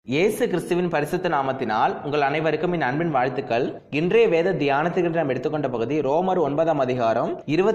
இயேசு கிறிஸ்துவின் பரிசுத்த நாமத்தினால் உங்கள் அனைவருக்கும் என் அன்பின் வாழ்த்துக்கள். இன்றைய வேத தியானத்துக்கு நாம் எடுத்துக்கொண்ட பகுதி ரோமர் 9 அதிகாரம்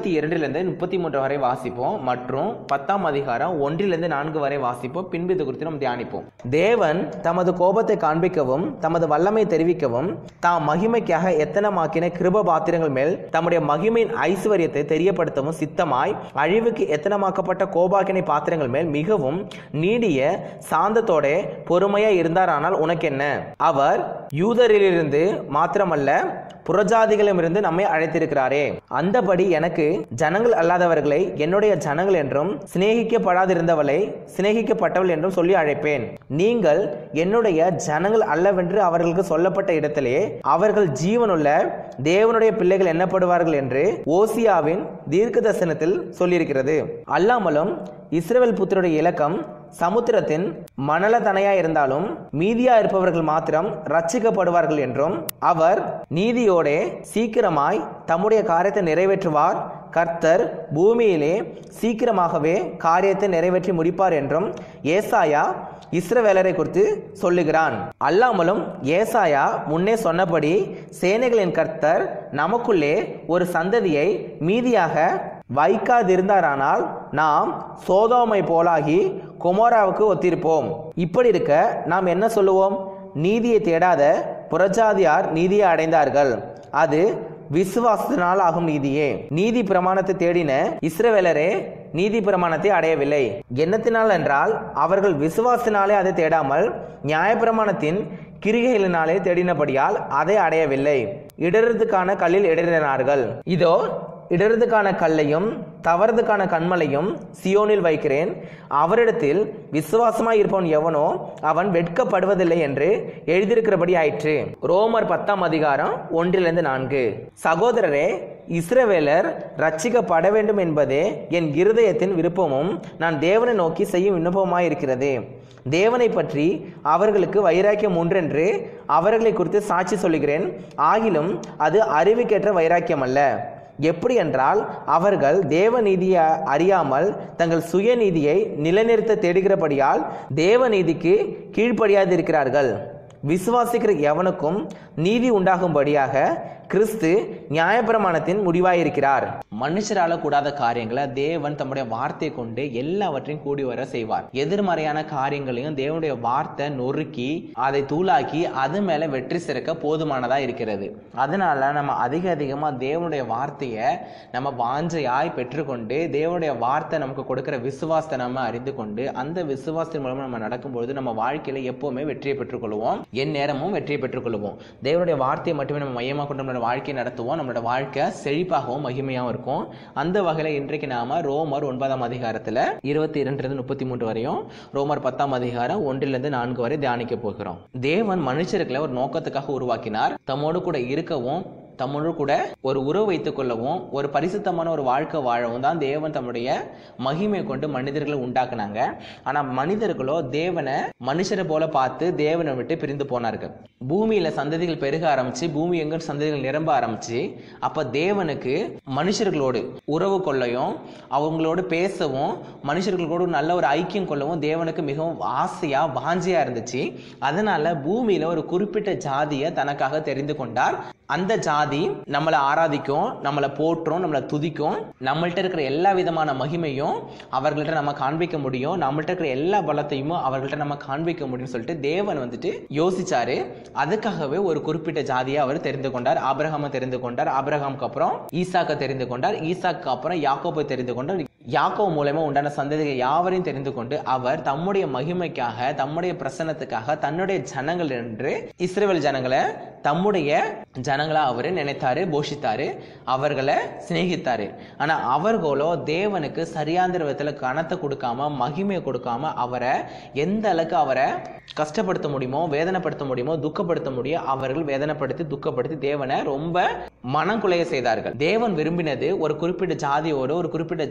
22 33 வரை வாசிப்போம் மற்றும் 10 அதிகாரம் 1 4 வரை வாசிப்போம். பின்பு இது குறித்து நாம் தியானிப்போம். தேவன் தமது கோபத்தை காண்பிக்கவும் தமது வல்லமை தெரிவிக்கவும் தாம் மகிமைக்காக எத்தனமாக்கின கிருப பாத்திரங்கள் மேல் தம்முடைய மகிமையின் ஐஸ்வர்யத்தை தெரியப்படுத்தவும் சித்தமாய் அழிவுக்கு எத்தனமாக்கப்பட்ட கோபாக்கினை பாத்திரங்கள் மேல் மிகவும் நீடிய சாந்தத்தோட பொறுமையா இருந்தாரானால் உனக்கு என்ன? அவர் யூதரிலிருந்து மாத்திரமல்ல புறஜாதிகளிடமிருந்து நம்மை அழைத்திருக்கிறாரே. அந்தபடி எனக்கு ஜனங்கள் அல்லாதவர்களை என்னுடைய ஜனங்கள் என்றும் சிநேகிக்கப்படாதிருந்தவளை சிநேகிக்கப்பட்டவள் என்றும் சொல்லி அழைப்பேன். நீங்கள் என்னுடைய ஜனங்கள் அல்லவென்று அவர்களுக்கு சொல்லப்பட்ட இடத்திலே அவர்கள் ஜீவனுள்ள தேவனுடைய பிள்ளைகள் எண்ணப்படுவார்கள் என்று ஓசியாவின் தீர்க்க தரிசனத்தில் சொல்லியிருக்கிறது. அல்லாமலும் இஸ்ரவேல் புத்திரருடைய இலக்கம் சமுத்திரத்தின் மணலதனையா இருந்தாலும் மீதியா இருப்பவர்கள் மாத்திரம் ரட்சிக்கப்படுவார்கள் என்றும் அவர் நீதியோடே சீக்கிரமாய் தம்முடைய காரியத்தை நிறைவேற்றுவார். கர்த்தர் பூமியிலே சீக்கிரமாகவே காரியத்தை நிறைவேற்றி முடிப்பார் என்றும் ஏசாயா இஸ்ரவேலரை குறித்து சொல்லுகிறான். அல்லாமலும் ஏசாயா முன்னே சொன்னபடி சேனைகளின் கர்த்தர் நமக்குள்ளே ஒரு சந்ததியை மீதியாக வைக்காதிருந்தாரானால் நாம் சோதோமை போலாகி கொமோராவுக்கு ஒத்திருப்போம். இப்படி இருக்க நாம் என்ன சொல்லுவோம்? நீதியை தேடாத புறஜாதியார் நீதியை அடைந்தார்கள், அது விசுவாசத்தினால் ஆகும் நீதியே. நீதி பிரமாணத்தை தேடின இஸ்ரவேலரே நீதி பிரமாணத்தை அடையவில்லை. என்னத்தினால் என்றால் அவர்கள் விசுவாசத்தினாலே அதை தேடாமல் நியாயப்பிரமாணத்தின் கிரிகைகளினாலே தேடினபடியால் அதை அடையவில்லை. இடறதுக்கான கல்லில் இடறினார்கள். இதோ இடறதுக்கான கல்லையும் தவறதுக்கான கண்மலையும் சியோனில் வைக்கிறேன், அவரிடத்தில் விசுவாசமாய் இருப்பவன் எவனோ அவன் வெட்கப்படுவதில்லை என்று எழுதியிருக்கிறபடி ஆயிற்று. ரோமர் 10 அதிகாரம் 1-4. சகோதரரே, இஸ்ரவேலர் ரட்சிக்கப்பட வேண்டும் என்பதே என் இருதயத்தின் விருப்பமும் நான் தேவனை நோக்கி செய்யும் விண்ணப்பமாயிருக்கிறது. தேவனை பற்றி அவர்களுக்கு வைராக்கியம் உண்டென்று அவர்களை குறித்து சாட்சி சொல்லுகிறேன். ஆகிலும் அது அறிவுக்கேற்ற வைராக்கியம் அல்ல. எப்படி என்றால் அவர்கள் தேவ நீதியை அறியாமல் தங்கள் சுயநீதியை நிலைநிறுத்த தேடுகிறபடியால் தேவ நீதிக்கு கீழ்ப்படியாதிருக்கிறார்கள். விசுவாசிக்கிற எவனுக்கும் நீதி உண்டாகும்படியாக கிறிஸ்து நியாயப்பிரமாணத்தின் முடிவாயிருக்கிறார். மனுஷரால கூடாத காரியங்களை தேவன் தம்முடைய வார்த்தையை கொண்டு எல்லாவற்றையும் கூடி வர செய்வார். எதிர்மறையான காரியங்களையும் தேவனுடைய வார்த்தை நொறுக்கி அதை தூளாக்கி அது மேல வெற்றி சிறக்க போதுமானதா இருக்கிறது. அதனால நம்ம அதிகமா தேவனுடைய வார்த்தையை நம்ம வாஞ்சையாய் பெற்றுக்கொண்டு தேவனுடைய வார்த்தை நமக்கு கொடுக்கிற விசுவாசத்தை நம்ம அறிந்து கொண்டு அந்த விசுவாசத்தின் மூலமா நம்ம நடக்கும்பொழுது நம்ம வாழ்க்கையில எப்பவுமே வெற்றியை பெற்றுக்கொள்வோம். என் நேரமும் வெற்றியை பெற்றுக்கொள்வோம். தேவனுடைய வார்த்தையை மட்டுமே நம்ம மையமாக கொண்டு நம்மளோட வாழ்க்கையை நடத்துவோம். நம்மளோட வாழ்க்கை செழிப்பாகவும் மகிமையாகவும் இருக்கும். அந்த வகையில இன்றைக்கு நாம ரோமர் 9 அதிகாரத்துல 22-33 வரையும் ரோமர் 10 அதிகாரம் 1-4 வரை தியானிக்க போகிறோம். தேவன் மனுஷர்களை ஒரு நோக்கத்துக்காக உருவாக்கினார். தம்மோடு கூட இருக்கவும் தம்மோடு கூட ஒரு உறவு வைத்துக் கொள்ளவும் ஒரு பரிசுத்தமான ஒரு வாழ்க்கை வாழவும் தான் தேவன் தம்முடைய மகிமை கொண்டு மனிதர்களை உண்டாக்குனாங்க. ஆனா மனிதர்களோ தேவனை மனுஷரை போல பார்த்து தேவனை விட்டு பிரிந்து போனார்கள். பூமியில சந்ததிகள் பெருக ஆரம்பிச்சு பூமி எங்க சந்ததிகள் நிரம்ப ஆரம்பிச்சு அப்ப தேவனுக்கு மனுஷர்களோடு உறவு கொள்ளையும் அவங்களோடு பேசவும் மனுஷர்களோடு நல்ல ஒரு ஐக்கியம் கொள்ளவும் தேவனுக்கு மிகவும் ஆசையா வாஞ்சியா இருந்துச்சு. அதனால பூமியில ஒரு குறிப்பிட்ட ஜாதியை தனக்காக தெரிந்து கொண்டார். அந்த ஜாதி நம்மளை ஆராதிக்கும், நம்மளை போற்றும், நம்மளை துதிக்கும். நம்மள்ட்ட இருக்கிற எல்லா விதமான மகிமையும் அவர்கள்ட்ட நம்ம காண்பிக்க முடியும். நம்மள்ட்ட இருக்கிற எல்லா பலத்தையும் அவர்கள்ட்ட நம்ம காண்பிக்க முடியும் சொல்லிட்டு தேவன் வந்துட்டு யோசிச்சாரு. அதுக்காகவே ஒரு குறிப்பிட்ட ஜாதியை அவர் தெரிந்து கொண்டார். ஆபிரகாமை தெரிந்து கொண்டார். ஆபிரகாமுக்கு அப்புறம் ஈசாக்கை தெரிந்து கொண்டார். ஈசாக்கு அப்புறம் யாக்கோபை தெரிந்து கொண்டார். யாக்கோபு மூலமா உண்டான சந்ததிகள் யாவரையும் தெரிந்து கொண்டு அவர் தம்முடைய மகிமைக்காக தம்முடைய பிரசன்னத்துக்காக தன்னுடைய ஜனங்கள் என்று இஸ்ரவேல் ஜனங்களை தம்முடைய ஜனங்களா அவரு நினைத்தாரு, போஷித்தாரு, அவர்களை சிநேகித்தாரு. ஆனா அவர்களோ தேவனுக்கு சரியாந்திர விதத்துல கனத்தை கொடுக்காம மகிமையை கொடுக்காம அவரை எந்த அளவுக்கு அவரை கஷ்டப்படுத்த முடியுமோ வேதனைப்படுத்த முடியுமோ துக்கப்படுத்த முடியும் அவர்கள் வேதனைப்படுத்தி துக்கப்படுத்தி தேவனை ரொம்ப மனக்குலைய செய்தார்கள். தேவன் விரும்பினது ஒரு குறிப்பிட்ட ஜாதியோடு ஒரு குறிப்பிட்ட ஜனத்தோடு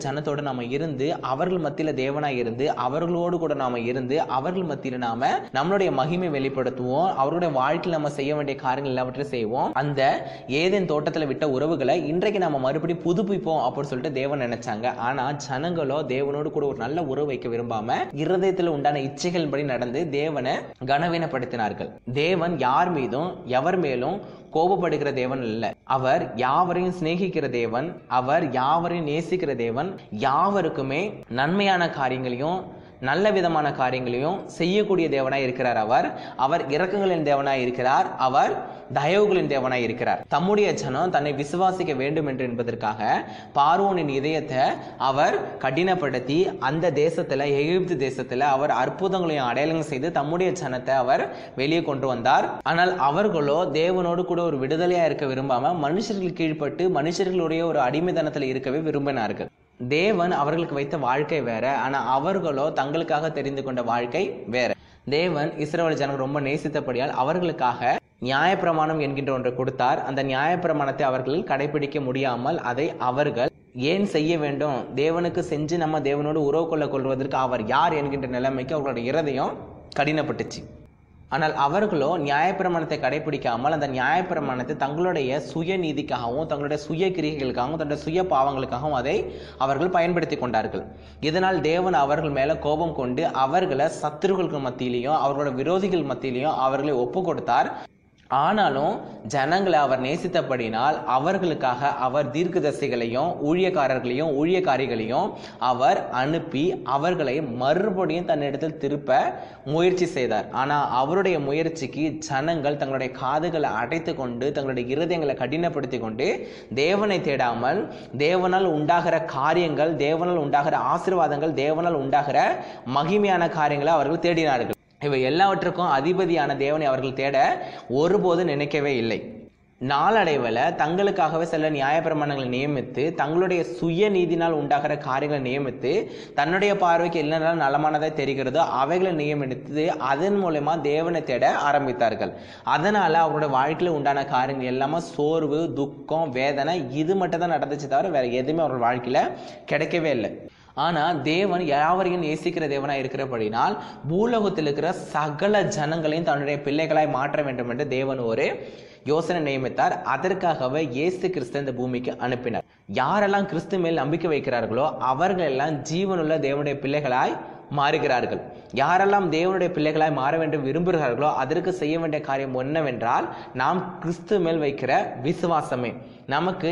நாம இருந்து அவர்கள் மத்தியில தேவனாய் இருந்து அவர்களோடு கூட நாம இருந்து அவர்கள் மத்தியில நாம நம்மளுடைய மகிமை வெளிப்படுத்துவோம். அவருடைய வாழ்க்கையில் நம்ம செய்ய வேண்டிய காரியங்கள் எல்லாவற்றையும் செய்வோம். அந்த ஏதேன் தோட்டத்துல விட்ட உறவுகளை இன்றைக்கு நம்ம மறுபடியும் புதுப்பிப்போம் அப்படின்னு சொல்லிட்டு தேவன் நினைச்சாங்க. ஆனா ஜனங்களோ தேவனோடு கூட ஒரு நல்ல உறவு வைக்க விரும்பாம இருதயத்தில் உண்டான இச்சைகள் படி நடந்து தேவனை கனவீனப்படுத்தினார்கள். தேவன் யார் மீதும் எவர் மேலும் கோபப்படுகிற தேவன் இல்ல. அவர் யாவரையும் சிநேகிக்கிற தேவன், அவர் யாவரையும் நேசிக்கிற தேவன், யாவருக்குமே நன்மையான காரியங்களையும் நல்ல விதமான காரியங்களையும் செய்யக்கூடிய தேவனாய் இருக்கிறார். அவர் இரக்கங்களின் தேவனாய் இருக்கிறார். அவர் தயவுகளின் தேவனாய் இருக்கிறார். தம்முடைய ஜனம் தன்னை விசுவாசிக்க வேண்டும் என்று என்பதற்காக பார்வோனின் இதயத்தை அவர் கடினப்படுத்தி அந்த தேசத்துல எகிப்து தேசத்துல அவர் அற்புதங்களையும் அடையாளங்கள் செய்து தம்முடைய ஜனத்தை அவர் வெளியே கொண்டு வந்தார். ஆனால் அவர்களோ தேவனோடு கூட ஒரு விடுதலையா இருக்க விரும்பாம மனுஷர்கள் கீழ்பட்டு மனுஷர்களுடைய ஒரு அடிமைத்தனத்தில் இருக்கவே விரும்பினார்கள். தேவன் அவர்களுக்கு வைத்த வாழ்க்கை வேற, ஆனா அவர்களோ தங்களுக்காக தெரிந்து கொண்ட வாழ்க்கை வேற. தேவன் இஸ்ரவேல் ஜனங்கள் ரொம்ப நேசித்தபடியால் அவர்களுக்காக நியாயப்பிரமாணம் என்கின்ற ஒன்றை கொடுத்தார். அந்த நியாயப்பிரமாணத்தை அவர்கள் கடைபிடிக்க முடியாமல் அதை அவர்கள் ஏன் செய்ய வேண்டும், தேவனுக்கு செஞ்சு நம்ம தேவனோடு உறவு கொள்வதற்கு அவர் யார் என்கின்ற நிலைமைக்கு அவர்களுடைய இருதயம் கடினப்பட்டுச்சு. ஆனால் அவர்களோ நியாயப்பிரமாணத்தை கடைபிடிக்காமல் அந்த நியாயப்பிரமாணத்தை தங்களுடைய சுய நீதிக்காகவும் தங்களுடைய சுய கிரிகைகளுக்காகவும் தன்னுடைய சுய பாவங்களுக்காகவும் அதை அவர்கள் பயன்படுத்தி கொண்டார்கள். இதனால் தேவன் அவர்கள் மேல கோபம் கொண்டு அவர்களை சத்துருக்களுக்கு மத்தியிலையும் அவர்களோட விரோதிகள் மத்தியிலையும் அவர்களை ஒப்பு கொடுத்தார். ஆனாலும் ஜனங்களை அவர் நேசித்தபடினால் அவர்களுக்காக அவர் தீர்க்கதரிசிகளையும் ஊழியக்காரர்களையும் ஊழியக்காரிகளையும் அவர் அனுப்பி அவர்களை மறுபடியும் தன்னிடத்தில் திருப்ப முயற்சி செய்தார். ஆனா அவருடைய முயற்சிக்கு ஜனங்கள் தங்களுடைய காதுகளை அடைத்து கொண்டு தங்களுடைய இருதயங்களை கடினப்படுத்தி கொண்டு தேவனை தேடாமல் தேவனால் உண்டாகிற காரியங்கள், தேவனால் உண்டாகிற ஆசீர்வாதங்கள், தேவனால் உண்டாகிற மகிமையான காரியங்களை அவர்கள் தேடினார்கள். இவை எல்லாவற்றுக்கும் அதிபதியான தேவனை அவர்கள் தேட ஒருபோது நினைக்கவே இல்லை. நாளடைவில் தங்களுக்காகவே சில நியாயப்பிரமாணங்களை நியமித்து தங்களுடைய சுய நீதினால் உண்டாகிற காரியங்களை நியமித்து தன்னுடைய பார்வைக்கு என்னென்ன நலமானதை தெரிகிறதோ அவைகளை நியமித்து அதன் மூலமா தேவனை தேட ஆரம்பித்தார்கள். அதனால அவருடைய வாழ்க்கையில் உண்டான காரியங்கள் எல்லாமே சோர்வு, துக்கம், வேதனை இது மட்டும் தான் நடந்துச்சு தவிர வேற எதுவுமே அவர்கள் வாழ்க்கையில கிடைக்கவே இல்லை. ஆனா தேவன் யாவரையும் நேசிக்கிற தேவனாய் இருக்கிறபடினால் பூலோகத்தில் இருக்கிற சகல ஜனங்களையும் தன்னுடைய பிள்ளைகளாய் மாற்ற வேண்டும் என்று தேவன் ஒரு யோசனை நியமித்தார். அதற்காகவே இயேசு கிறிஸ்து இந்த பூமிக்கு அனுப்பினார். யாரெல்லாம் கிறிஸ்து மேல் நம்பிக்கை வைக்கிறார்களோ அவர்கள் எல்லாம் ஜீவனுள்ள தேவனுடைய பிள்ளைகளாய் மாறுகிறார்கள். யாரெல்லாம் தேவனுடைய பிள்ளைகளாய் மாற வேண்டும் விரும்புகிறார்களோ அதற்கு செய்ய வேண்டிய காரியம் என்னவென்றால் நாம் கிறிஸ்து மேல் வைக்கிற விசுவாசமே. நமக்கு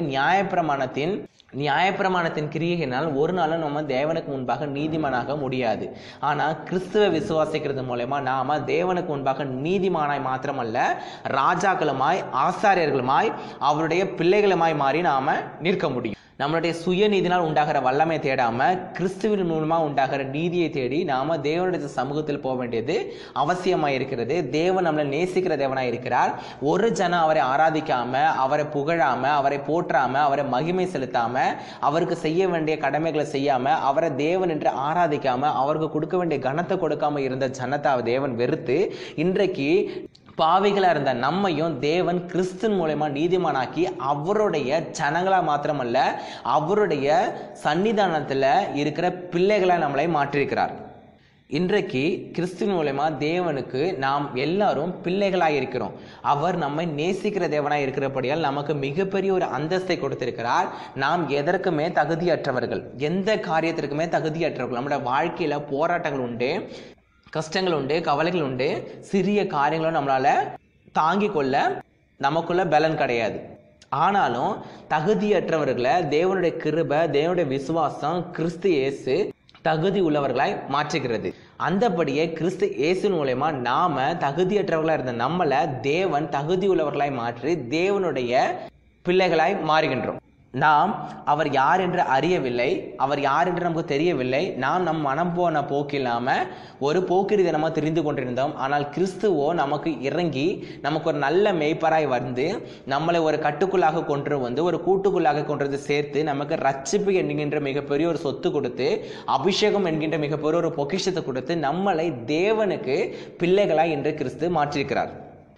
நியாயப்பிரமாணத்தின் கிரியையினால் ஒரு நாளும் நம்ம தேவனுக்கு முன்பாக நீதிமானாக முடியாது. ஆனா கிறிஸ்துவ விசுவாசிக்கிறது மூலமா நாம தேவனுக்கு முன்பாக நீதிமானாய் மாத்திரமல்ல ராஜாக்களுமாய் ஆசாரியர்களுமாய் அவருடைய பிள்ளைகளுமாய் மாறி நாம நிற்க முடியும். நம்மளுடைய சுய நீதினால் உண்டாகிற வல்லமை தேடாம கிறிஸ்துவின் மூலமா உண்டாகிற நீதியை தேடி நாம தேவனுடைய சமூகத்தில் போக வேண்டியது அவசியமாய் இருக்கிறது. தேவன் நம்மளை நேசிக்கிற தேவனாய் இருக்கிறார். ஒரு ஜனம் அவரை ஆராதிக்காம, அவரை புகழாம, அவரை போற்றாம, அவரை மகிமை செலுத்தாம, அவருக்கு செய்ய வேண்டிய கடமைகளை செய்யாம, அவரை தேவன் என்று ஆராதிக்காம, அவருக்கு கொடுக்க வேண்டிய கனத்தை கொடுக்காம இருந்த ஜனத்தை தேவன் வெறுத்து இன்றைக்கு பாவிகளா இருந்த நம்மையும் தேவன் கிறிஸ்துவின் மூலமா நீதிமானாக்கி அவருடைய ஜனங்களா மாத்திரமல்ல அவருடைய சன்னிதானத்துல இருக்கிற பிள்ளைகளா நம்மளை மாற்றிருக்கிறார். இன்றைக்கு கிறிஸ்துவின் மூலமா தேவனுக்கு நாம் எல்லாரும் பிள்ளைகளாய் இருக்கிறோம். அவர் நம்மை நேசிக்கிற தேவனாய் இருக்கிறபடியால் நமக்கு மிகப்பெரிய ஒரு அந்தஸ்தை கொடுத்திருக்கிறார். நாம் எதற்குமே தகுதியற்றவர்கள், எந்த காரியத்திற்குமே தகுதியற்றவர்கள். நம்முடைய வாழ்க்கையில போராட்டங்கள் உண்டு, கஷ்டங்கள் உண்டு, கவலைகள் உண்டு, சிறிய காரியங்களும் நம்மளால தாங்கிக் கொள்ள நமக்குள்ள பலன் கிடையாது. ஆனாலும் தகுதியற்றவர்களை தேவனுடைய கிருபை, தேவனுடைய விசுவாசம், கிறிஸ்து இயேசு தகுதி உள்ளவர்களாய் மாற்றுகிறது. அந்தபடியே கிறிஸ்து இயேசுவின் மூலமா நாம தகுதியற்றவர்களா இருந்த நம்மளை தேவன் தகுதி உள்ளவர்களாய் மாற்றி தேவனுடைய பிள்ளைகளாய் மாறுகின்றோம். நாம் அவர் யார் என்று அறியவில்லை, அவர் யார் என்று நமக்கு தெரியவில்லை. நாம் நம் மனம் போன போக்கில்லாம ஒரு போக்கிரி நம்ம தெரிந்து கொண்டிருந்தோம். ஆனால் கிறிஸ்துவோ நமக்கு இறங்கி நமக்கு ஒரு நல்ல மேய்ப்பராய் வந்து நம்மளை ஒரு கட்டுக்குள்ளாக கொண்டு வந்து ஒரு கூட்டுக்குள்ளாக கொண்டு வந்து சேர்த்து நமக்கு ரட்சிப்பு என்கின்ற மிகப்பெரிய ஒரு சொத்து கொடுத்து அபிஷேகம் என்கின்ற மிகப்பெரிய ஒரு பொக்கிஷத்தை கொடுத்து நம்மளை தேவனுக்கு பிள்ளைகளாய் என்று கிறிஸ்து மாற்றியிருக்கிறார்.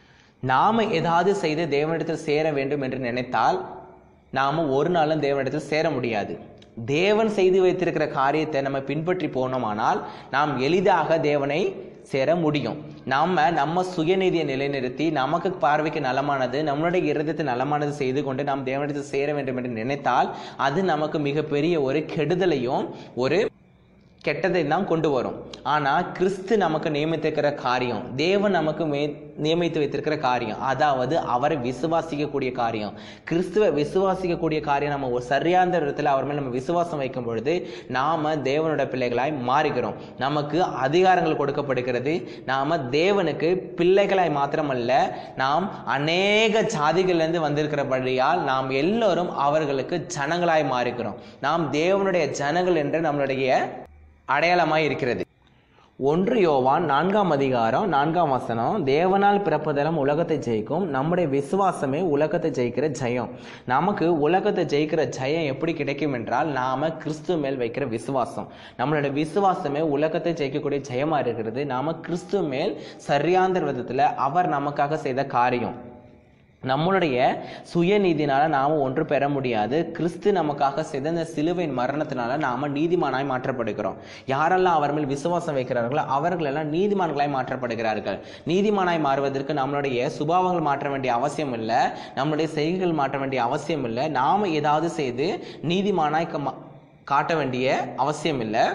நாம ஏதாவது செய்து தேவனிடத்தில் சேர வேண்டும் என்று நினைத்தால் நாம ஒரு நாளும் தேவனிடத்தில் சேர முடியாது. தேவன் செய்து வைத்திருக்கிற காரியத்தை நம்ம பின்பற்றி போனோமானால் நாம் எளிதாக தேவனை சேர முடியும். நம்ம சுயநீதியை நிலைநிறுத்தி நமக்கு பார்வைக்கு நலமானது, நம்மளுடைய இருதயத்தை நலமானது செய்து கொண்டு நாம் தேவனிடத்தில் சேர வேண்டும் என்று நினைத்தால் அது நமக்கு மிகப்பெரிய ஒரு கெடுதலையும் ஒரு கெட்டதை தான் கொண்டு வரும். ஆனால் கிறிஸ்து நமக்கு நியமித்திருக்கிற காரியம், தேவன் நமக்கு நியமித்து வைத்திருக்கிற காரியம், அதாவது அவரை விசுவாசிக்கக்கூடிய காரியம், கிறிஸ்துவை விசுவாசிக்கக்கூடிய காரியம், நம்ம ஒரு சரியான இடத்துல அவர் மேல் நம்ம விசுவாசம் வைக்கும் பொழுது நாம் தேவனுடைய பிள்ளைகளாய் மாறுகிறோம். நமக்கு அதிகாரங்கள் கொடுக்கப்படுகிறது. நாம் தேவனுக்கு பிள்ளைகளாய் மாத்திரமல்ல, நாம் அநேக ஜாதிகளிலிருந்து வந்திருக்கிறபடியால் நாம் எல்லோரும் அவர்களுக்கு ஜனங்களாய் மாறுகிறோம். நாம் தேவனுடைய ஜனங்கள் என்று நம்மளுடைய அடையாளமாய் இருக்கிறது. 1 யோவான் 4ஆம் அதிகாரம் 4ஆம் வசனம், தேவனால் பிறப்பதெல்லாம் உலகத்தை ஜெயிக்கும், நம்முடைய விசுவாசமே உலகத்தை ஜெயிக்கிற ஜெயம். நமக்கு உலகத்தை ஜெயிக்கிற ஜெயம் எப்படி கிடைக்கும் என்றால் நாம கிறிஸ்து மேல் வைக்கிற விசுவாசம். நம்மளுடைய விசுவாசமே உலகத்தை ஜெயிக்கக்கூடிய ஜெயமா இருக்கிறது. நாம கிறிஸ்து மேல் சரியான விதத்துல அவர் நமக்காக செய்த காரியம். நம்மளுடைய சுயநீதினால நாம ஒன்று பெற முடியாது. கிறிஸ்து நமக்காக செய்த இந்த சிலுவையின் மரணத்தினால நாம நீதிமானாய் மாற்றப்படுகிறோம். யாரெல்லாம் அவர் மேல் விசுவாசம் வைக்கிறார்களோ அவர்களெல்லாம் நீதிமான்களாய் மாற்றப்படுகிறார்கள். நீதிமானாய் மாறுவதற்கு நம்மளுடைய சுபாவங்கள் மாற்ற வேண்டிய அவசியம் இல்லை, நம்மளுடைய செய்கைகள் மாற்ற வேண்டிய அவசியம் இல்லை, நாம ஏதாவது செய்து நீதிமானாய் காட்ட வேண்டிய அவசியம் இல்லை.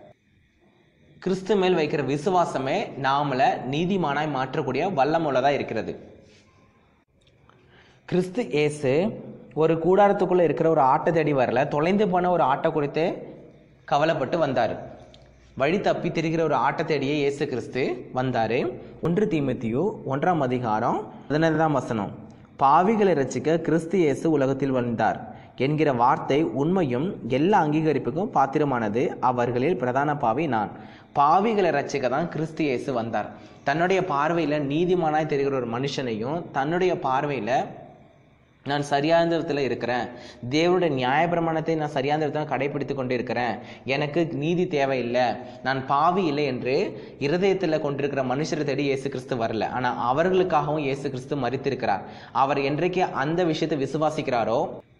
கிறிஸ்து மேல் வைக்கிற விசுவாசமே நாமள நீதிமானாய் மாற்றக்கூடிய வல்லமுள்ளதா இருக்கிறது. கிறிஸ்து இயேசு ஒரு கூடாரத்துக்குள்ள இருக்கிற ஒரு ஆட்டை தேடி வரல, தொலைந்து போன ஒரு ஆட்டை குறித்து கவலைப்பட்டு வந்தார். வழி தப்பி திரிகிற ஒரு ஆட்டை தேடியே இயேசு கிறிஸ்து வந்தாரு. 1 தீமோத்தேயு 1ஆம் அதிகாரம் 15ஆம் வசனம், பாவிகளை ரட்சிக்க கிறிஸ்து இயேசு உலகத்தில் வந்தார் என்கிற வார்த்தை உண்மையும் எல்லா அங்கீகரிப்புக்கும் பாத்திரமானது. அவர்களில் பிரதான பாவி நான். பாவிகளை ரட்சிக்க தான் கிறிஸ்து இயேசு வந்தார். தன்னுடைய பார்வையில நீதிமானாய் தெரிகிற ஒரு மனுஷனையும், தன்னுடைய பார்வையில நான் சரியான விதத்தில் இருக்கிறேன், தேவனுடைய நியாயப்பிரமாணத்தை நான் சரியான விதத்தில் கடைபிடித்து கொண்டு இருக்கிறேன், எனக்கு நீதி தேவையில்லை, நான் பாவி இல்லை என்று இருதயத்தில் கொண்டிருக்கிற மனுஷரை தேடி இயேசு கிறிஸ்து வரல. ஆனால் அவர்களுக்காகவும் இயேசு கிறிஸ்து மரித்திருக்கிறார். அவர் என்றைக்கு அந்த விஷயத்தை விசுவாசிக்கிறாரோ,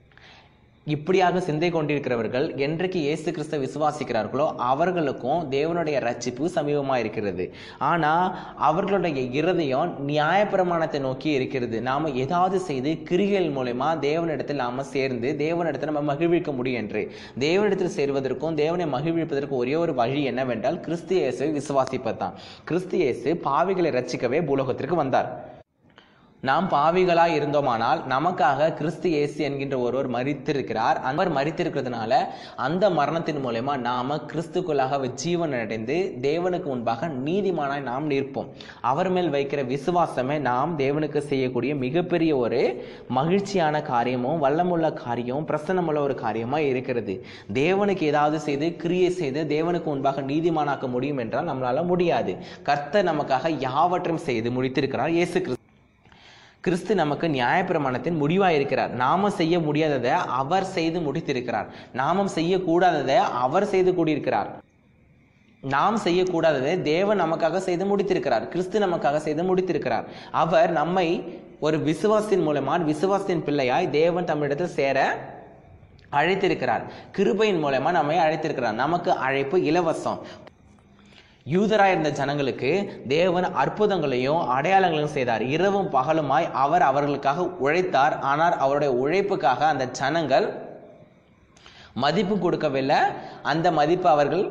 இப்படியாக சிந்தை கொண்டிருக்கிறவர்கள் என்றைக்கு இயேசு கிறிஸ்துவை விசுவாசிக்கிறார்களோ அவர்களுக்கும் தேவனுடைய ரட்சிப்பு சமீபமாக இருக்கிறது. ஆனால் அவர்களுடைய இருதயம் நியாயப்பிரமாணத்தை நோக்கி இருக்கிறது. நாம் ஏதாவது செய்து கிரிகள் மூலமா தேவனிடத்தில் நாம் சேர்ந்து தேவனிடத்தில் நம்ம மகிழ்விக்க முடியும் என்று. தேவனிடத்தில் சேர்வதற்கும் தேவனை மகிழ்விப்பதற்கும் ஒரே ஒரு வழி என்னவென்றால் கிறிஸ்து இயேசுவை விசுவாசிப்பதுதான். கிறிஸ்து இயேசு பாவிகளை ரட்சிக்கவே பூலோகத்திற்கு வந்தார். நாம் பாவிகளாய் இருந்தோமானால் நமக்காக கிறிஸ்து இயேசு என்கின்ற ஒருவர் மரித்திருக்கிறார். அவர் மரித்திருக்கிறதுனால அந்த மரணத்தின் மூலமா நாம கிறிஸ்துக்குள்ளாக ஜீவன் அடைந்து தேவனுக்கு முன்பாக நீதிமானாய் நாம் நிற்போம். அவர் மேல் வைக்கிற விசுவாசமே நாம் தேவனுக்கு செய்யக்கூடிய மிகப்பெரிய ஒரு மகிழ்ச்சியான காரியமும் வல்லமுள்ள காரியமும் பிரசன்னமுள்ள ஒரு காரியமா இருக்கிறது. தேவனுக்கு ஏதாவது செய்து கிரியை செய்து தேவனுக்கு முன்பாக நீதிமானாக்க முடியும் என்றால் நம்மளால முடியாது. கர்த்தர் நமக்காக யாவற்றையும் செய்து முடித்திருக்கிறார். இயேசு கிறிஸ்து நமக்கு நியாயப்பிரமாணத்தின் முடிவாக இருக்கிறார். நாம செய்ய முடியாததை அவர் செய்து முடித்திருக்கிறார். நாமும் செய்யக்கூடாததை அவர் செய்து கூடியிருக்கிறார். நாம் செய்யக்கூடாததை தேவன் நமக்காக செய்து முடித்திருக்கிறார். கிறிஸ்து நமக்காக செய்து முடித்திருக்கிறார். அவர் நம்மை ஒரு விசுவாசத்தின் மூலமா விசுவாசத்தின் பிள்ளையாய் தேவன் தமிழிடத்தில் சேர அழைத்திருக்கிறார். கிருபையின் மூலமா நம்மை அழைத்திருக்கிறார். நமக்கு அழைப்பு இலவசம். யூதராய் இருந்த ஜனங்களுக்கு தேவன் அற்புதங்களையும் அடையாளங்களையும் செய்தார். இரவும் பகலுமாய் அவர் அவர்களுக்காக உழைத்தார். ஆனால் அவருடைய உழைப்புக்காக அந்த ஜனங்கள் மதிப்பு கொடுக்கவில்லை. அந்த மதிப்பு அவர்கள்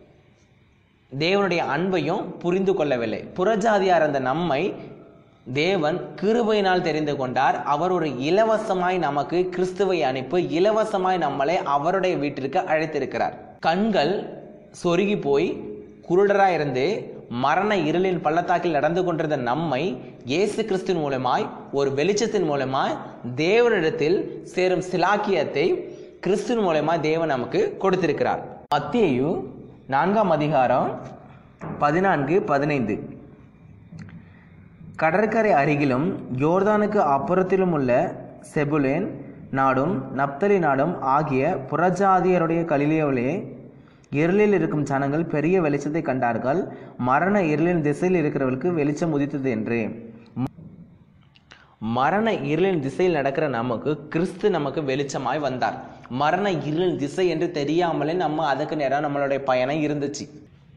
தேவனுடைய அன்பையும் புரிந்து கொள்ளவில்லை. புறஜாதியார் அந்த நம்மை தேவன் கிருபையினால் தெரிந்து கொண்டார். அவர் ஒரு இலவசமாய் நமக்கு கிறிஸ்துவை அனுப்பி இலவசமாய் நம்மளை அவருடைய வீட்டிற்கு அழைத்திருக்கிறார். கண்கள் சொருகி போய் குருடராய் இருந்து மரண இருளின் பள்ளத்தாக்கில் நடந்து கொண்டிருந்த நம்மை இயேசு கிறிஸ்துவின் மூலமாய் ஒரு வெளிச்சத்தின் மூலமாய் தேவனிடத்தில் சேரும் சிலாக்கியத்தை கிறிஸ்துவின் மூலமாய் தேவன் நமக்கு கொடுத்திருக்கிறார். மத்தேயு 4ஆம் அதிகாரம் 14-15, கடற்கரை அருகிலும் யோர்தானுக்கு அப்புறத்திலும் உள்ள செபுலேன் நாடும் நப்தலி நாடும் ஆகிய புறஜாதியருடைய கலிலேயாவிலே இருளில் இருக்கும் ஜனங்கள் பெரிய வெளிச்சத்தை கண்டார்கள். மரண இருளின் திசையில் இருக்கிறவர்களுக்கு வெளிச்சம் உதித்தது என்று. மரண இருளின் திசையில் நடக்கிற நமக்கு கிறிஸ்து நமக்கு வெளிச்சமாய் வந்தார். மரண இருளின் திசை என்று தெரியாமலே நம்ம அதுக்கு நேரம் நம்மளுடைய பயணம் இருந்துச்சு.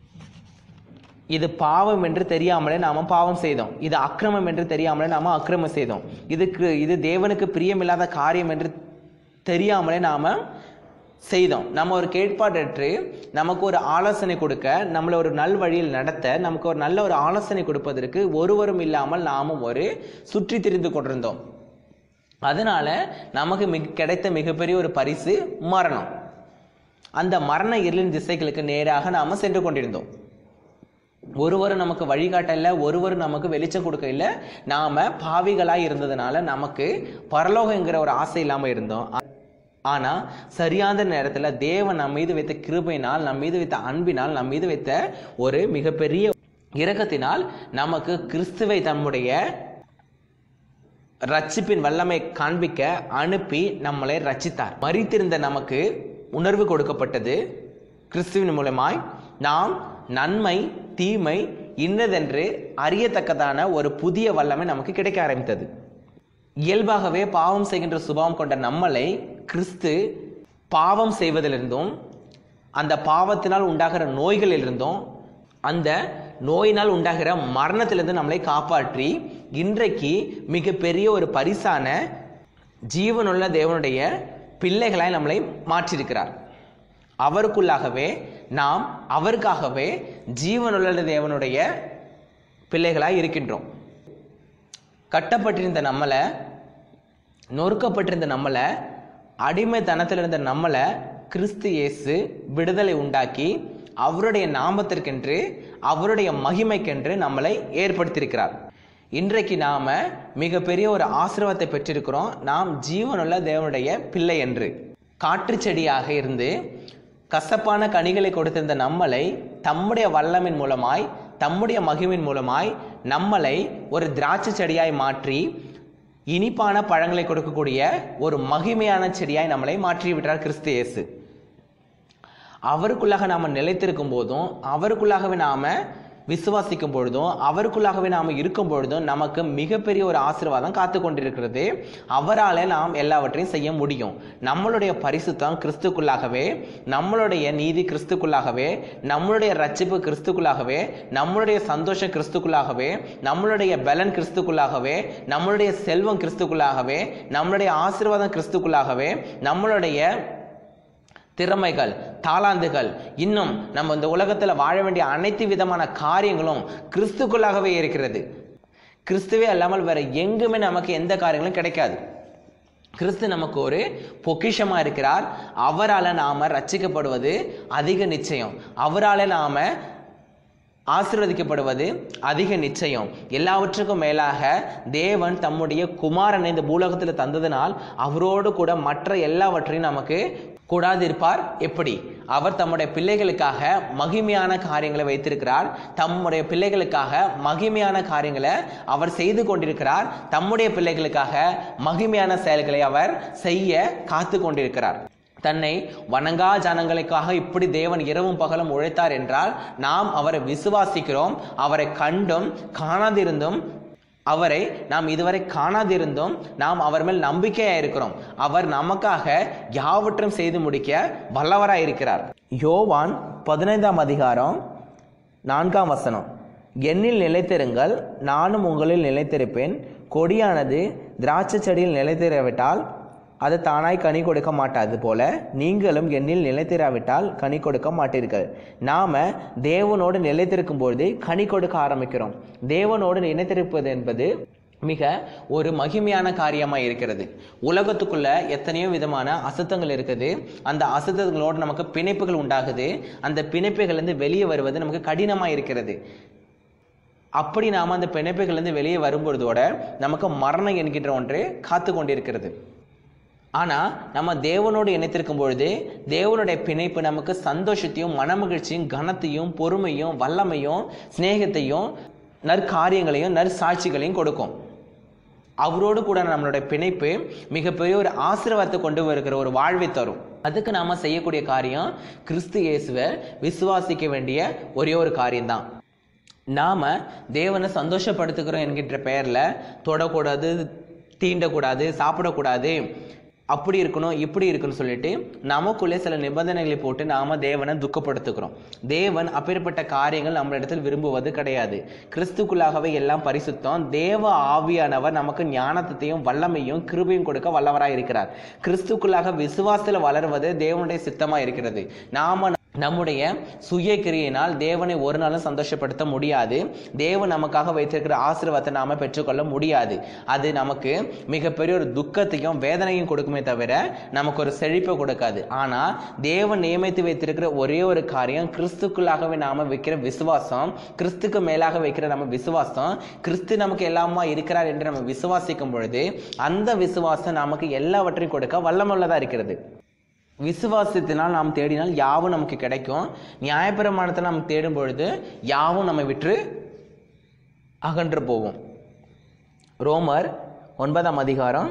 இது பாவம் என்று தெரியாமலே நாம பாவம் செய்தோம். இது அக்கிரமம் என்று தெரியாமலே நாம அக்கிரமம் செய்தோம். இது தேவனுக்கு பிரியமில்லாத காரியம் என்று தெரியாமலே நாம செய்தோம். நம்ம ஒரு கேட்பாடற்று நமக்கு ஒரு ஆலோசனை கொடுக்க, நம்மளை ஒரு நல் வழியில் நடத்த, நமக்கு ஒரு நல்ல ஒரு ஆலோசனை கொடுப்பதற்கு ஒருவரும் இல்லாமல் நாமும் ஒரு சுற்றி திரிந்து கொண்டிருந்தோம். அதனால நமக்கு கிடைத்த மிகப்பெரிய ஒரு பரிசு மரணம். அந்த மரண இருளின் திசைகளுக்கு நேராக நாம சென்று கொண்டிருந்தோம். ஒருவரும் நமக்கு வழிகாட்டல, ஒருவரும் நமக்கு வெளிச்சம் கொடுக்க இல்லை. நாம பாவிகளாய் இருந்ததுனால நமக்கு பரலோகங்கிற ஒரு ஆசை இல்லாம இருந்தோம். ஆனா சரியான நேரத்துல தேவன் நம் மீது வைத்த கிருபையினால், நம் மீது வைத்த அன்பினால், நம் மீது வைத்த ஒரு மிகப்பெரிய இரக்கத்தினால் நமக்கு கிறிஸ்துவை தம்முடைய ரட்சிப்பின் வல்லமை காண்பிக்க அனுப்பி நம்மளை ரட்சித்தார். மரித்திருந்த நமக்கு உணர்வு கொடுக்கப்பட்டது. கிறிஸ்துவின் மூலமாய் நாம் நன்மை தீமை இன்னதென்று அறியத்தக்கதான ஒரு புதிய வல்லமை நமக்கு கிடைக்க ஆரம்பித்தது. இயல்பாகவே பாவம் செய்கின்ற சுபாவம் கொண்ட நம்மளை கிறிஸ்து பாவம் செய்வதிலிருந்தும், அந்த பாவத்தினால் உண்டாகிற நோய்களிலிருந்தும், அந்த நோயினால் உண்டாகிற மரணத்திலிருந்து நம்மளை காப்பாற்றி இன்றைக்கு மிகப்பெரிய ஒரு பரிசான ஜீவனுள்ள தேவனுடைய பிள்ளைகளாய் நம்மளை மாற்றியிருக்கிறார். அவருக்குள்ளாகவே நாம் அவருக்காகவே ஜீவனுள்ள தேவனுடைய பிள்ளைகளாய் இருக்கின்றோம். கட்டப்பட்டிருந்த நம்மளை, நொறுக்கப்பட்டிருந்த நம்மளை, அடிமைத்தனத்தில் இருந்த நம்மளை கிறிஸ்து இயேசு விடுதலை உண்டாக்கி அவருடைய நாமத்திற்கென்று, அவருடைய மகிமைக்கென்று நம்மளை ஏற்படுத்தியிருக்கிறார். இன்றைக்கு நாம மிகப்பெரிய ஒரு ஆசீர்வாதத்தை பெற்றிருக்கிறோம். நாம் ஜீவனுள்ள தேவனுடைய பிள்ளை என்று. காற்று செடியாக இருந்து கசப்பான கனிகளை கொடுத்திருந்த நம்மளை தம்முடைய வல்லமின் மூலமாய், தம்முடைய மகிமின் மூலமாய் நம்மளை ஒரு திராட்சை செடியாய் மாற்றி இனிப்பான பழங்களை கொடுக்கக்கூடிய ஒரு மகிமையான செடியாய் நம்மளை மாற்றி விட்டார் கிறிஸ்து இயேசு. அவருக்குள்ளாக நாம நிலைத்திருக்கும் போதும், அவருக்குள்ளாகவே நாம விசுவாசிக்கும் பொழுதும், அவருக்குள்ளாகவே நாம இருக்கும் பொழுதும் நமக்கு மிகப்பெரிய ஒரு ஆசீர்வாதம் காத்து கொண்டிருக்கிறது. அவரால் நாம் எல்லாவற்றையும் செய்ய முடியும். நம்மளுடைய பரிசுத்தம் கிறிஸ்துக்குள்ளாகவே, நம்மளுடைய நீதி கிறிஸ்துக்குள்ளாகவே, நம்மளுடைய ரட்சிப்பு கிறிஸ்துக்குள்ளாகவே, நம்மளுடைய சந்தோஷம் கிறிஸ்துக்குள்ளாகவே, நம்மளுடைய பலன் கிறிஸ்துக்குள்ளாகவே, நம்மளுடைய செல்வம் கிறிஸ்துக்குள்ளாகவே, நம்மளுடைய ஆசீர்வாதம் கிறிஸ்துக்குள்ளாகவே, நம்மளுடைய திறமைகள், தாளாந்துகள், இன்னும் நம்ம இந்த உலகத்துல வாழ வேண்டிய அனைத்து விதமான காரியங்களும் கிறிஸ்துக்குள்ளாகவே இருக்கிறது. கிறிஸ்துவே அல்லாமல் வேற எங்குமே நமக்கு எந்த காரியங்களும் கிடைக்காது. கிறிஸ்து நமக்கு ஒரு பொக்கிஷமா இருக்கிறார். அவரால் நாம ரட்சிக்கப்படுவது அதிக நிச்சயம். அவரால் நாம ஆசீர்வதிக்கப்படுவது அதிக நிச்சயம். எல்லாவற்றுக்கும் மேலாக தேவன் தம்முடைய குமாரனை இந்த பூலோகத்தில் தந்ததினால் அவரோடு கூட மற்ற எல்லாவற்றையும் நமக்கு கூடாதிருப்பார். எப்படி? அவர் தம்முடைய பிள்ளைகளுக்காக மகிமையான காரியங்களை வைத்திருக்கிறார். தம்முடைய பிள்ளைகளுக்காக மகிமையான காரியங்களை அவர் செய்து கொண்டிருக்கிறார். தம்முடைய பிள்ளைகளுக்காக மகிமையான செயல்களை அவர் செய்ய காத்து கொண்டிருக்கிறார். தன்னை வணங்கா ஜனங்களுக்காக இப்படி தேவன் இரவும் பகலும் உழைத்தார் என்றால் நாம் அவரை விசுவாசிக்கிறோம். அவரை கண்டும் காணாதிருந்தும், அவரை நாம் இதுவரை காணாதிருந்தும் நாம் அவர் மேல் நம்பிக்கையா இருக்கிறோம். அவர் நமக்காக யாவற்றையும் செய்து முடிக்க வல்லவராய் இருக்கிறார். யோவான் 15ஆம் அதிகாரம் 4ஆம் வசனம், என்னில் நிலைத்திருங்கள், நானும் உங்களில் நிலைத்திருப்பேன். கொடியானது திராட்சை செடியில் நிலைத்திராவிட்டால் அது தானாய் கனி கொடுக்க மாட்டாது போல நீங்களும் என்னில் நிலைத்திராவிட்டால் கனி கொடுக்க மாட்டீர்கள். நாம தேவனோடு நிலைத்திருக்கும் பொழுது கனி கொடுக்க ஆரம்பிக்கிறோம். தேவனோடு நிலைத்திருப்பது என்பது மிக ஒரு மகிமையான காரியமா இருக்கிறது. உலகத்துக்குள்ள எத்தனையோ விதமான அசுத்தங்கள் இருக்குது. அந்த அசுத்தங்களோடு நமக்கு பிணைப்புகள் உண்டாகுது. அந்த பிணைப்புகள் இருந்து வெளியே வருவது நமக்கு கடினமா இருக்கிறது. அப்படி நாம அந்த பிணைப்புகள் இருந்து வெளியே வரும்பொழுதோட நமக்கு மரணம் என்கின்ற ஒன்று காத்து கொண்டிருக்கிறது. ஆனா நம்ம தேவனோடு இணைத்திருக்கும் பொழுது தேவனுடைய பிணைப்பு நமக்கு சந்தோஷத்தையும், மனமகிழ்ச்சியும், கனத்தையும், பொறுமையும், வல்லமையும், சிநேகத்தையும், நற்காரியங்களையும், நற்சாட்சிகளையும் கொடுக்கும். அவரோடு கூட நம்மளுடைய பிணைப்பு மிகப்பெரிய ஒரு ஆசீர்வாதத்தை கொண்டு வருகிற ஒரு வாழ்வை தரும். அதுக்கு நாம செய்யக்கூடிய காரியம் கிறிஸ்து இயேசுவை விசுவாசிக்க வேண்டிய ஒரே ஒரு காரியம்தான். நாம தேவனை சந்தோஷப்படுத்துகிறோம் என்கின்ற பெயர்ல தொடக்கூடாது, தீண்டக்கூடாது, சாப்பிடக்கூடாது, அப்படி இருக்கணும், இப்படி இருக்குன்னு சொல்லிட்டு நமக்குள்ளே சில நிபந்தனைகளை போட்டு நாம தேவனை துக்கப்படுத்துக்கிறோம். தேவன் அப்பேற்பட்ட காரியங்கள் நம்ம இடத்தில் விரும்புவது கிடையாது. கிறிஸ்துக்குள்ளாகவே எல்லாம் பரிசுத்தம். தேவ ஆவியானவர் நமக்கு ஞானத்தையும் வல்லமையும் கிருபையும் கொடுக்க வல்லவராய் இருக்கிறார். கிறிஸ்துக்குள்ளாக விசுவாசத்தில் வளர்வது தேவனுடைய சித்தமா இருக்கிறது. நாம நம்முடைய சுய கிரியினால் தேவனை ஒரு நாளும் சந்தோஷப்படுத்த முடியாது. தேவன் நமக்காக வைத்திருக்கிற ஆசீர்வாதத்தை நாம பெற்றுக்கொள்ள முடியாது. அது நமக்கு மிகப்பெரிய ஒரு துக்கத்தையும் வேதனையும் கொடுக்குமே தவிர நமக்கு ஒரு செழிப்பை கொடுக்காது. ஆனா தேவன் நியமித்து வைத்திருக்கிற ஒரே ஒரு காரியம், கிறிஸ்துக்குள்ளாகவே நாம வைக்கிற விசுவாசம், கிறிஸ்துக்கு மேலாக வைக்கிற நம்ம விசுவாசம். கிறிஸ்து நமக்கு எல்லாமா இருக்கிறார் என்று நம்ம விசுவாசிக்கும் பொழுது அந்த விசுவாசம் நமக்கு எல்லாவற்றையும் கொடுக்க வல்லமுள்ளதா இருக்கிறது. விசுவாசத்தினால் நாம் தேடினால் யாவும் நமக்கு கிடைக்கும். நியாயப்பிரமாணத்தை நாம் தேடும் பொழுது யாவும் நம்மை விட்டு அகன்று போவோம். ரோமர் 9ஆம் அதிகாரம்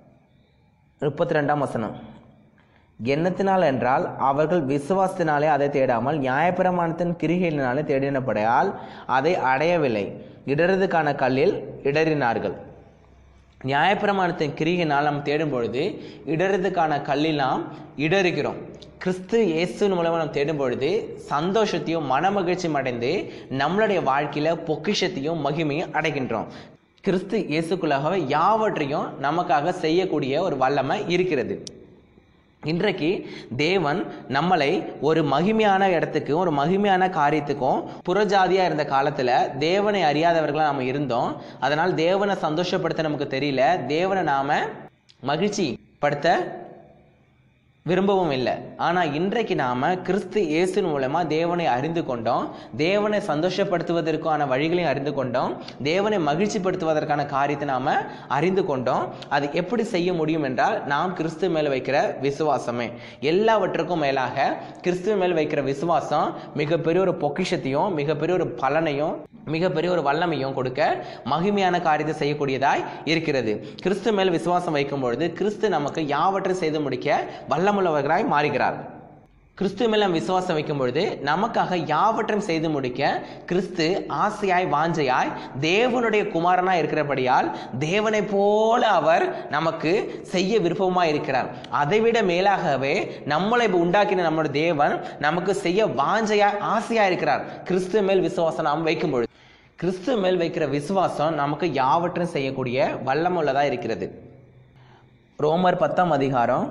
32ஆம் வசனம். எண்ணத்தினால் என்றால் அவர்கள் விசுவாசத்தினாலே அதை தேடாமல் நியாயப்பிரமாணத்தின் கிரிகையினாலே தேடினபடியால் அதை அடையவில்லை, இடறுவதற்கான கல்லில் இடறினார்கள். நியாயப்பிரமாணத்தின் கிரியினால் நாம் தேடும் பொழுது இடறுவதற்கான கல்லில் நாம் இடறுகிறோம். கிறிஸ்து இயேசுவின் மூலமாக நாம் தேடும் பொழுது சந்தோஷத்தையும் மன மகிழ்ச்சியும் அடைந்து நம்மளுடைய வாழ்க்கையில பொக்கிஷத்தையும் மகிமையும் அடைகின்றோம். கிறிஸ்து இயேசுக்குள்ளாகவே யாவற்றையும் நமக்காக செய்யக்கூடிய ஒரு வல்லமை இருக்கிறது. இன்றைக்கு தேவன் நம்மளை ஒரு மகிமையான இடத்துக்கும் ஒரு மகிமையான காரியத்துக்கும், புறஜாதியா இருந்த காலத்துல தேவனை அறியாதவர்களா நாம இருந்தோம். அதனால் தேவனை சந்தோஷப்படுத்த நமக்கு தெரியல, தேவனை நாம மகிழ்ச்சி படுத்த விரும்பவும் இல்லை. ஆனா இன்றைக்கு நாம கிறிஸ்து இயேசுவின் மூலமா தேவனை அறிந்து கொண்டோம். தேவனை சந்தோஷப்படுத்துவதற்கான வழிகளையும் அறிந்து கொண்டோம். தேவனை மகிழ்ச்சிப்படுத்துவதற்கான காரியத்தை நாம அறிந்து கொண்டோம். அது எப்படி செய்ய முடியும் என்றால் நாம் கிறிஸ்து மேல் வைக்கிற விசுவாசமே. எல்லாவற்றுக்கும் மேலாக கிறிஸ்துவ மேல் வைக்கிற விசுவாசம் மிகப்பெரிய ஒரு பொக்கிஷத்தையும் மிகப்பெரிய ஒரு பலனையும் மிகப்பெரிய ஒரு வல்லமையும் கொடுக்க மகிமையான காரியத்தை செய்யக்கூடியதாய் இருக்கிறது. கிறிஸ்து மேல் விசுவாசம் வைக்கும் பொழுது கிறிஸ்து நமக்கு யாவற்றையும் செய்து முடிக்க வல்லமுள்ளவர்களாய் மாறுகிறார். கிறிஸ்து மேல் நாம் விசுவாசம் வைக்கும் பொழுது நமக்காக யாவற்றையும் செய்து முடிக்க கிறிஸ்து ஆசையாய் வாஞ்சையாய் தேவனுடைய குமாரனாய் இருக்கிறபடியால் தேவனை போல அவர் நமக்கு செய்ய விருப்பமாய் இருக்கிறார். அதைவிட மேலாகவே நம்மளை உண்டாக்கின நம்முடைய தேவன் நமக்கு செய்ய வாஞ்சையாய் ஆசையாய் இருக்கிறார். கிறிஸ்து மேல் விசுவாசம் நாம் வைக்கும் பொழுது கிறிஸ்து மேல் வைக்கிற விசுவாசம் நமக்கு யாவற்றையும் செய்யக்கூடிய வல்லமுள்ளதா இருக்கிறது. ரோமர் 10ஆம் அதிகாரம்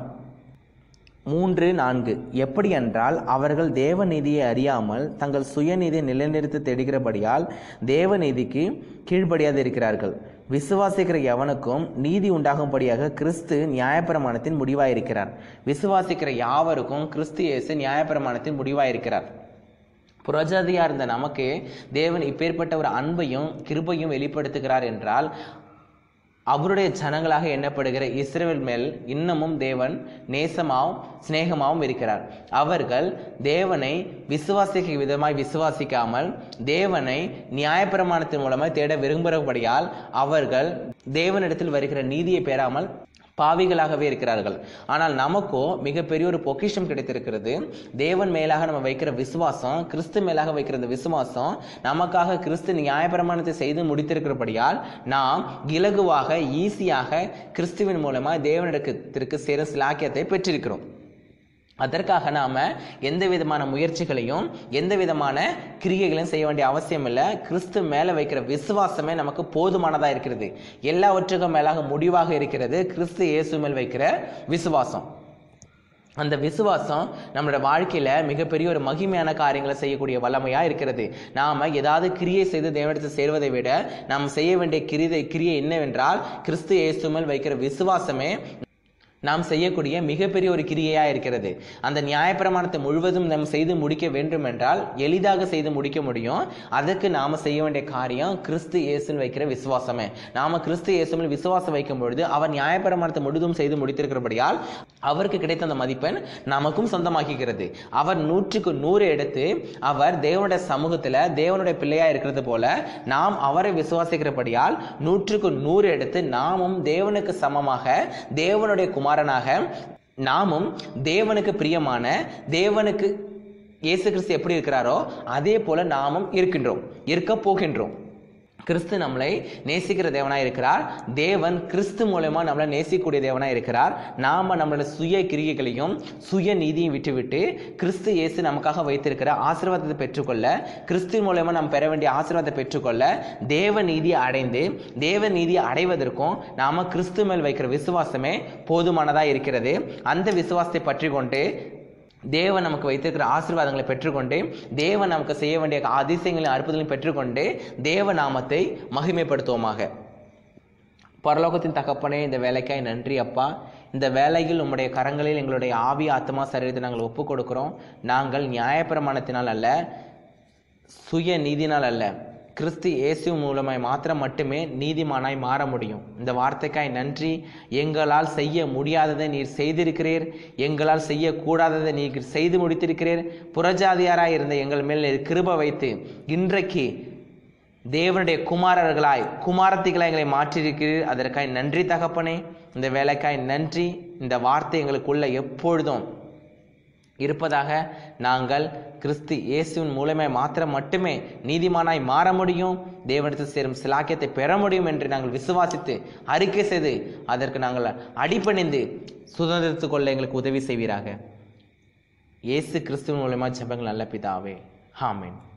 3-4. எப்படி என்றால் அவர்கள் தேவ நீதியை அறியாமல் தங்கள் சுயநீதியை நிலைநிறுத்த தேடுகிறபடியால் தேவ நீதிக்கு கீழ்ப்படியாது இருக்கிறார்கள். விசுவாசிக்கிற எவனுக்கும் நீதி உண்டாகும்படியாக கிறிஸ்து நியாயப்பிரமாணத்தின் முடிவாயிருக்கிறார். விசுவாசிக்கிற யாவருக்கும் கிறிஸ்து இயேசு நியாயப்பிரமாணத்தின் முடிவாயிருக்கிறார். புறஜாதியா இருந்த நமக்கு தேவன் இப்பேற்பட்ட ஒரு அன்பையும் கிருபையும் வெளிப்படுத்துகிறார் என்றால் அவருடைய ஜனங்களாக எண்ணப்படுகிற இஸ்ரவேல் மேல் இன்னமும் தேவன் நேசமாகவும் சிநேகமாகவும் இருக்கிறார். அவர்கள் தேவனை விசுவாசிக்க விதமாய் விசுவாசிக்காமல் தேவனை நியாயப்பிரமாணத்தின் மூலமாய் தேட விரும்புகிறபடியால் அவர்கள் தேவனிடத்தில் வருகிற நீதியை பெறாமல் பாவிகளாகவே இருக்கிறார்கள். ஆனால் நமக்கோ மிகப்பெரிய ஒரு பொக்கிஷம் கிடைத்திருக்கிறது. தேவன் மேலாக நம்ம வைக்கிற விசுவாசம், கிறிஸ்து மேலாக வைக்கிற விசுவாசம் நமக்காக கிறிஸ்து நியாயப்பிரமாணத்தை செய்து முடித்திருக்கிறபடியால் நாம் இலகுவாக ஈஸியாக கிறிஸ்துவின் மூலமா தேவனிடத்திற்கு சேரும் சிலாக்கியத்தை பெற்றிருக்கிறோம். அதற்காக நாம எந்த விதமான முயற்சிகளையும் எந்த விதமான கிரியைகளையும் செய்ய வேண்டிய அவசியம் இல்லை. கிறிஸ்து மேல வைக்கிற விசுவாசமே நமக்கு போதுமானதா இருக்கிறது. எல்லாவற்றுக்கும் மேலாக முடிவாக இருக்கிறது கிறிஸ்து இயேசு மேல் வைக்கிற விசுவாசம். அந்த விசுவாசம் நம்மளோட வாழ்க்கையில மிகப்பெரிய ஒரு மகிமையான காரியங்களை செய்யக்கூடிய வல்லமையா இருக்கிறது. நாம ஏதாவது கிரியை செய்து தேவனிடத்தில் சேர்வதை விட நாம் செய்ய வேண்டிய கிரியை என்னவென்றால் கிறிஸ்து இயேசு மேல் வைக்கிற விசுவாசமே நாம் செய்யக்கூடிய மிகப்பெரிய ஒரு கிரியையா இருக்கிறது. அந்த நியாயப்பிரமாணத்தை முழுவதும் நாம் செய்து முடிக்க வேண்டும் என்றால் எளிதாக செய்து முடிக்க முடியும். அதற்கு நாம செய்ய வேண்டிய காரியம் கிறிஸ்து இயேசுவில் வைக்கிற விசுவாசமே. நாம கிறிஸ்து இயேசுவில் விசுவாசம் வைக்கும் பொழுது அவர் நியாயப்பிரமாணத்தை முழுதும் செய்து முடித்திருக்கிறபடியால் அவருக்கு கிடைத்த அந்த மதிப்பெண் நமக்கும் சொந்தமாக்குகிறது. அவர் 100க்கு 100 எடுத்து அவர் தேவனுடைய சமூகத்துல தேவனுடைய பிள்ளையா இருக்கிறது போல நாம் அவரை விசுவாசிக்கிறபடியால் 100க்கு 100 எடுத்து நாமும் தேவனுக்கு சமமாக தேவனுடைய குமாரனாக நாமும் தேவனுக்கு பிரியமான தேவனுக்கு இயேசு கிறிஸ்து எப்படி இருக்கிறாரோ அதே போல நாமும் இருக்க போகின்றோம். கிறிஸ்து நம்மளை நேசிக்கிற தேவனாய் இருக்கிறார். தேவன் கிறிஸ்து மூலமா நம்மளை நேசிக்கக்கூடிய தேவனாய் இருக்கிறார். நாம நம்மளோட சுய கிரியைகளையும் சுய நீதியும் விட்டுவிட்டு கிறிஸ்து இயேசு நமக்காக வைத்திருக்கிற ஆசீர்வாதத்தை பெற்றுக்கொள்ள, கிறிஸ்து மூலமா நாம் பெற வேண்டிய ஆசீர்வாதத்தை பெற்றுக்கொள்ள, தேவ நீதியை அடைந்து தேவ நீதியை அடைவதற்கும் நாம கிறிஸ்து மேல் வைக்கிற விசுவாசமே போதுமானதா இருக்கிறது. அந்த விசுவாசத்தை பற்றி கொண்டு தேவன் நமக்கு வைத்திருக்கிற ஆசீர்வாதங்களை பெற்றுக்கொண்டு, தேவன் நமக்கு செய்ய வேண்டிய அதிசயங்களையும் அற்புதங்களையும் பெற்றுக்கொண்டு தேவ நாமத்தை மகிமைப்படுத்துவோமாக. பரலோகத்தின் தகப்பனே, இந்த வேலைக்காய் நன்றி அப்பா. இந்த வேலையில் உம்முடைய கரங்களில் எங்களுடைய ஆவி, ஆத்மா, சரீரத்தை நாங்கள் ஒப்புக் கொடுக்கிறோம். நாங்கள் நியாயப்பிரமாணத்தினால் அல்ல, சுய நீதினால் அல்ல, கிறிஸ்து இயேசு மூலமாய் மாத்திரம் மட்டுமே நீதிமானாய் மாற முடியும். இந்த வார்த்தைக்காய் நன்றி. எங்களால் செய்ய முடியாததை நீர் செய்திருக்கிறீர். எங்களால் செய்யக்கூடாததை நீர் செய்து முடித்திருக்கிறீர். புறஜாதியாராய் இருந்த எங்கள் மேல் நீர் கிருபை வைத்து இன்றைக்கு தேவனுடைய குமாரர்களாய், குமாரத்திகளாய் எங்களை மாற்றியிருக்கிறீர். அதற்காய் நன்றி தகப்பனே. இந்த வேலைக்காய் நன்றி. இந்த வார்த்தை எங்களுக்குள்ள எப்பொழுதும் இருப்பதாக. நாங்கள் கிறிஸ்து இயேசுவின் மூலமாய் மாத்திரம் மட்டுமே நீதிமானாய் மாற முடியும், தேவனிடத்தில் சேரும் சிலாக்கியத்தை பெற முடியும் என்று நாங்கள் விசுவாசித்து அறிக்கை செய்து அதற்கு நாங்கள் அடிபணிந்து சுதந்திரத்துக் கொள்ள எங்களுக்கு உதவி செய்வீராக. இயேசு கிறிஸ்துவின் மூலமாய் ஜெபங்கள் நல்ல பிதாவே, ஆமென்.